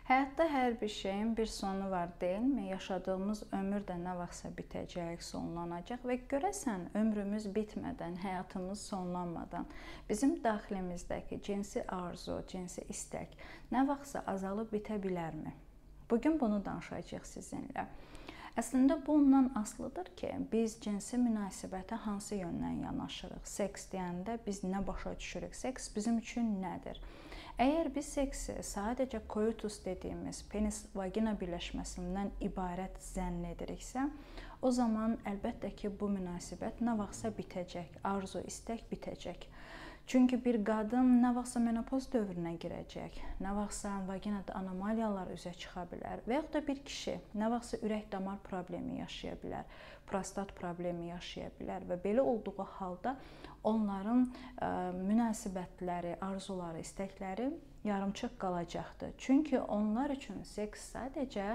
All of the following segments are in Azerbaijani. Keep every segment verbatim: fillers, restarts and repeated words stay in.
Həyatda hər bir şeyin bir sonu var, deyilmi? Yaşadığımız ömür də nə vaxtsa bitəcək, sonlanacaq və görəsən ömrümüz bitmədən, həyatımız sonlanmadan bizim daxilimizdəki cinsi arzu, cinsi istək nə vaxtsa azalıb bitə bilərmi? Bugün bunu danışacağıq sizinlə. Əslində bu ondan asılıdır ki, biz cinsi münasibətə hansı yöndən yanaşırıq? Seks deyəndə biz nə başa düşürük? Seks bizim üçün nədir? Əgər biz seksi sadəcə koitus dediyimiz penis-vagina birləşməsindən ibarət zənn ediriksə, o zaman əlbəttə ki, bu münasibət nə vaxtsa bitəcək, arzu, istək bitəcək. Çünki bir qadın nə vaxtsa menopoz dövrünə girəcək, nə vaxtsa vaginada anomaliyalar üzə çıxa bilər və yaxud da bir kişi nə vaxtsa ürək-damar problemi yaşaya bilər, prostat problemi yaşaya bilər və belə olduğu halda onların ə, münasibətləri, arzuları, istəkləri yarımçıq qalacaqdır. Çünki onlar üçün seks sadəcə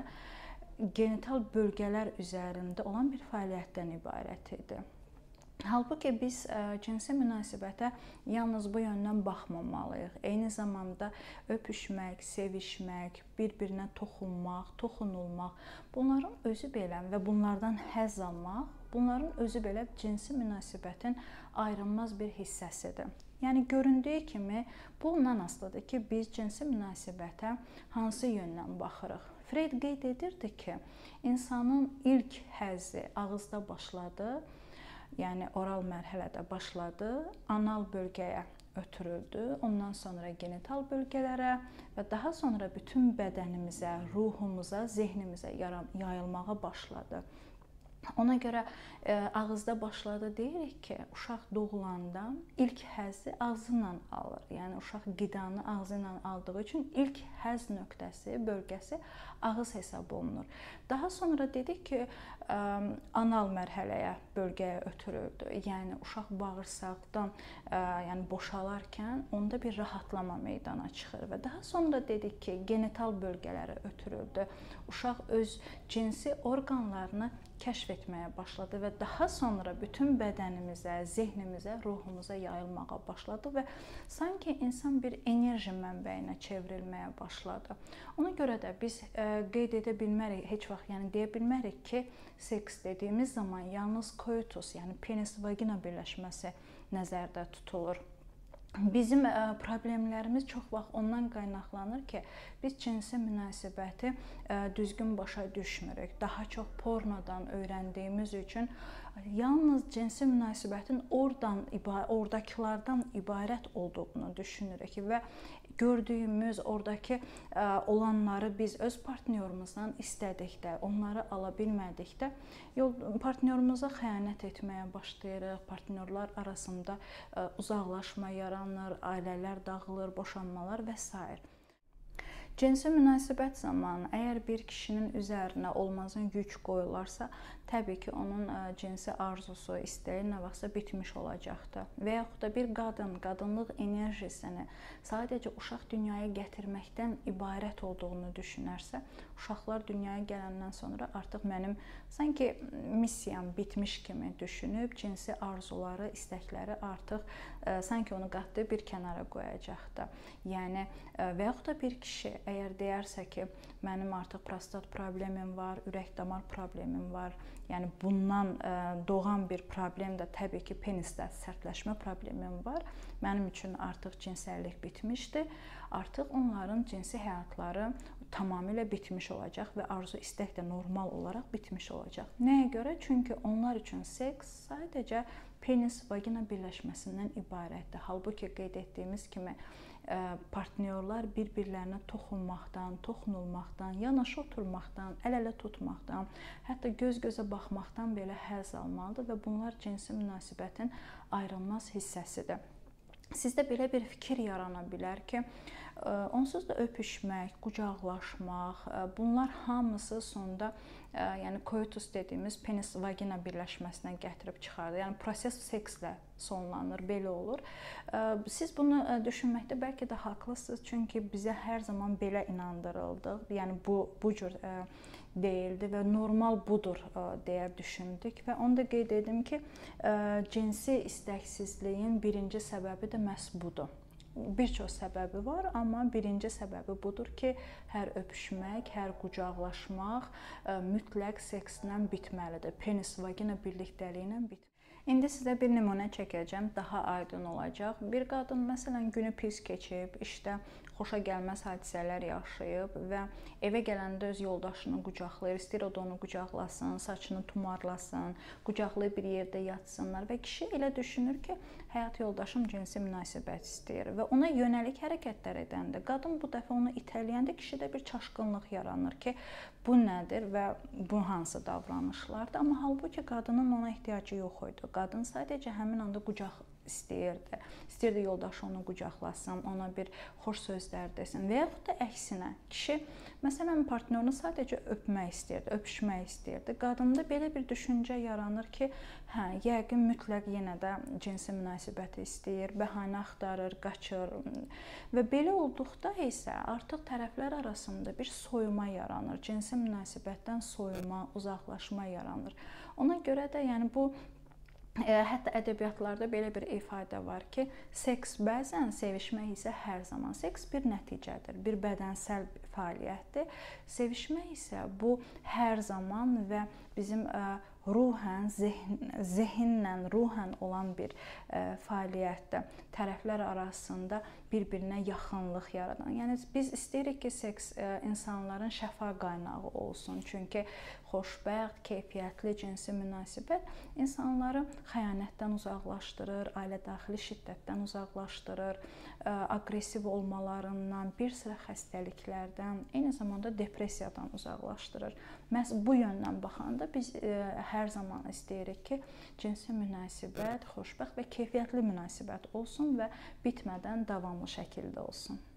genital bölgələr üzərində olan bir fəaliyyətdən ibarət idi. Halbuki biz ə, cinsi münasibətə yalnız bu yöndən baxmamalıyıq. Eyni zamanda öpüşmək, sevişmək, bir-birinə toxunmaq, toxunulmaq, bunların özü belə və bunlardan həzz almaq, bunların özü belə cinsi münasibətin ayrılmaz bir hissəsidir. Yəni göründüyü kimi bu ondan asılıdır ki, biz cinsi münasibətə hansı yöndən baxırıq. Freud qeyd edirdi ki, insanın ilk həzzi ağızda başladı. Yəni oral mərhələdə başladı, anal bölgəyə ötürüldü, ondan sonra genital bölgələrə və daha sonra bütün bədənimizə, ruhumuza, zehnimizə yayılmağa başladı. Ona görə ə, ağızda başladı deyirik ki, uşaq doğulanda ilk həzzi ağzı ilə alır. Yəni uşaq qidanı ağzı ilə aldığı üçün ilk həzz nöqtəsi, bölgəsi ağız hesab olunur. Daha sonra dedik ki, ə, anal mərhələyə, bölgəyə ötürüldü. Yəni uşaq bağırsaqdan ə, yəni boşalarkən onda bir rahatlama meydana çıxır və daha sonra dedik ki, genital bölgələrə ötürüldü. Uşaq öz cinsi orqanlarını kəşf etməyə başladı və daha sonra bütün bədənimizə, zehnimizə, ruhumuza yayılmağa başladı və sanki insan bir enerji mənbəyinə çevrilməyə başladı. Ona görə də biz ə, qeyd edə bilmərik, heç vaxt yəni deyə bilmərik ki, seks dediyimiz zaman yalnız koitus, yəni penis-vagina birləşməsi nəzərdə tutulur. Bizim ə, problemlərimiz çox vaxt ondan qaynaqlanır ki, biz cinsi münasibəti ə, düzgün başa düşmürük. Daha çox pornodan öyrəndiyimiz üçün yalnız cinsi münasibətin oradan, oradakılardan ibarət olduğunu düşünürük və gördüyümüz oradakı ə, olanları biz öz partnyorumuzdan istədikdə, onları ala bilmədikdə yol partnyorumuza xəyanət etməyə başlayırıq. Partnyorlar arasında ə, uzaqlaşma yaranır, ailələr dağılır, boşanmalar və s. Cinsi münasibət zamanı əgər bir kişinin üzərinə olmazın yük qoyularsa, təbii ki, onun ə, cinsi arzusu, istəyi nə vaxtsa bitmiş olacaqdır. Və yaxud da bir qadın, qadınlıq enerjisini sadəcə uşaq dünyaya gətirməkdən ibarət olduğunu düşünərsə, uşaqlar dünyaya gələndən sonra artıq mənim sanki missiyam bitmiş kimi düşünüb, cinsi arzuları, istəkləri artıq ə, sanki onu qatlayıb bir kənara qoyacaqdır. Yəni ə, və yaxud da bir kişi əgər deyərsə ki, mənim artıq prostat problemim var, ürək-damar problemim var, yəni bundan ə, doğan bir problem də təbii ki, penisdə sərtləşmə problemim var, mənim üçün artıq cinsəllik bitmişdir, artıq onların cinsi həyatları tamamilə bitmiş olacaq və arzu istək də normal olaraq bitmiş olacaq. Nəyə görə? Çünki onlar üçün seks sadəcə penis-vagina birləşməsindən ibarətdir. Halbuki qeyd etdiyimiz kimi partnyorlar bir-birlərinə toxunmaqdan, toxunulmaqdan, yanaşı oturmaqdan, əl-ələ tutmaqdan, hətta göz-gözə baxmaqdan belə həzz almalıdır və bunlar cinsi münasibətin ayrılmaz hissəsidir. Sizdə belə bir fikir yarana bilər ki, onsuz da öpüşmək, qucaqlaşmaq, bunlar hamısı sonda yəni koitus dediyimiz penis-vagina birləşməsinə gətirib çıxardır. Yəni proses sekslə sonlanır, belə olur. Siz bunu düşünməkdə bəlkə də haqlısınız, çünki bizə hər zaman belə inandırıldıq. Yəni bu bu cür deyildi və normal budur deyə düşündük və onu da qeyd edim ki, cinsi istəksizliyin birinci səbəbi də məhz budur. bir çox səbəbi var, amma birinci səbəbi budur ki, hər öpüşmək, hər qucaqlaşmaq mütləq sekslə bitməlidir. Penis vagina birlikdəliyi ilə bitməlidir. İndi sizə bir nümunə çəkəcəm, daha aydın olacaq. Bir qadın məsələn günü pis keçib, işdə xoşagəlməz hadisələr yaşayıb və evə gələndə öz yoldaşını qucaqlayır, istəyir o da onu qucaqlasın, saçını tumarlasın, qucaqlayıb bir yerdə yatsınlar və kişi elə düşünür ki, həyat yoldaşım cinsi münasibət istəyir və ona yönəlik hərəkətlər edəndə, qadın bu dəfə onu itələyəndə kişidə bir çaşqınlıq yaranır ki, bu nədir və bu hansı davranışlardır, amma halbuki qadının ona ehtiyacı yox idi. Qadın sadəcə həmin anda qucaq istəyirdi. İstəyirdi yoldaşı onu qucaqlasın, ona bir xoş sözlər desin və yaxud da əksinə. Kişi məsələn partnyorunu sadəcə öpmək istəyirdi, öpüşmək istəyirdi. Qadında belə bir düşüncə yaranır ki, hə, yəqin mütləq yenə də cinsi münasibəti istəyir, bəhanə axtarır, qaçır və belə olduqda isə artıq tərəflər arasında bir soyuma yaranır. Cinsi münasibətdən soyuma, uzaqlaşma yaranır. Ona görə də yəni bu hətta ədəbiyyatlarda belə bir ifadə var ki, seks bəzən, sevişmək isə hər zaman. Seks bir nəticədir, bir bədənsəl fəaliyyətdir. Sevişmək isə bu hər zaman və bizim ruhən, zehn, zehinlə, ruhən olan bir fəaliyyətdir. Tərəflər arasında bir-birinə yaxınlıq yaradan. Yəni biz istəyirik ki, seks insanların şəfa qaynağı olsun. Çünki xoşbəxt, keyfiyyətli cinsi münasibət insanları xəyanətdən uzaqlaşdırır, ailə daxili şiddətdən uzaqlaşdırır, aqressiv olmalarından, bir sıra xəstəliklərdən, eyni zamanda depressiyadan uzaqlaşdırır. Məhz bu yöndən baxanda biz hər zaman istəyirik ki, cinsi münasibət xoşbəxt və keyfiyyətli münasibət olsun və bitmədən davamlı şəkildə olsun.